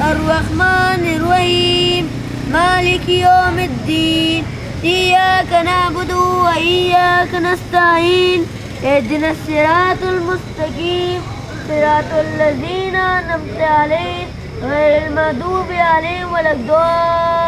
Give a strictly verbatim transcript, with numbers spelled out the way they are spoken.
الرحمن الرحيم مالك يوم الدين إياك نعبد وإياك نستعين اهدنا الصراط المستقيم صراط الذين أنعمت عليهم غير المغضوب عليهم ولا الضالين.